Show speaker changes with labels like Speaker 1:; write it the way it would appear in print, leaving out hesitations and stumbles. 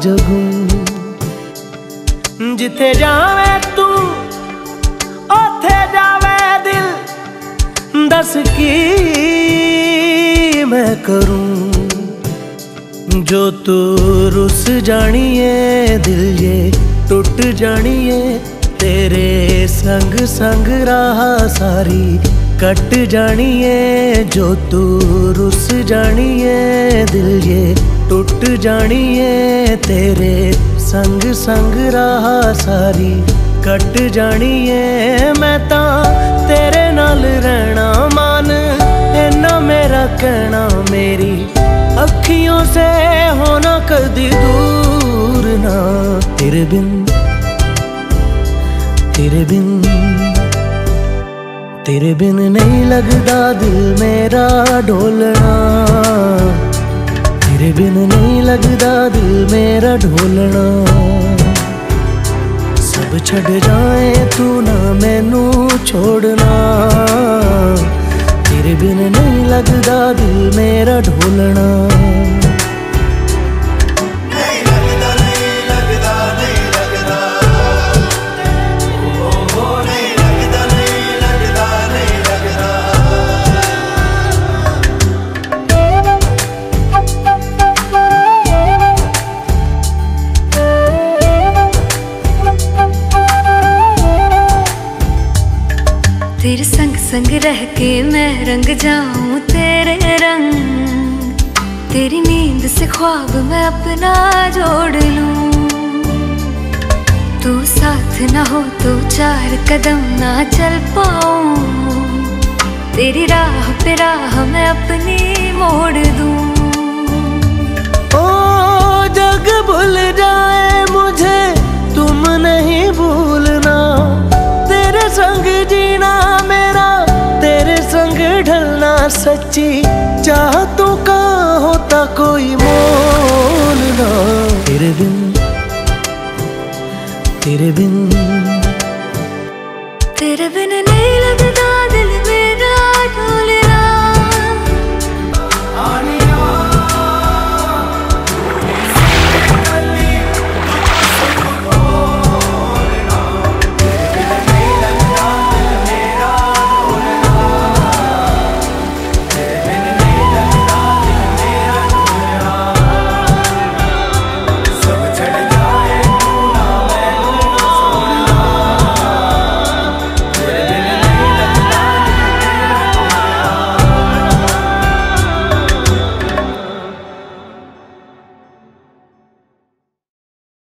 Speaker 1: जगूं। जिथे जावे तू ओथे जावे दिल, दस की मैं करूं। जो तू रुस जानिए दिल ये टुट जानिए, तेरे संग संग राह सारी कट जानिए। जो तू रुस जानिए दिल ये टुट जानिए, तेरे संग संग राह सारी कट जानिए। मैं तां तेरे नाल रहना मान, इन्ना मेरा कहना, मेरी अखियों से होना कदी दूर ना। तेरे बिन तेरे बिन तेरे बिन नहीं लगदा दिल मेरा ढोलना। तेरे बिन नहीं लगदा दिल मेरा ढोलना। सब छड़ जाए तू ना मैनू छोड़ना। तेरे बिन नहीं लगदा दिल मेरा ढोलना।
Speaker 2: तेरे संग संग रह के मैं रंग जाऊं तेरे रंग, तेरी नींद से ख्वाब मैं अपना जोड़ लूं। तू साथ ना हो तो चार कदम ना चल पाऊं, तेरी राह पे राह मैं अपनी मोड़ दूं।
Speaker 1: ओ जग भूल जाए मुझे तुम नहीं भूलना, तेरे संग जीना मेरा तेरे संग ढलना। सच्ची चाहतों का होता कोई मोल ना। तेरे बिन
Speaker 2: तेरे बिन नहीं लगता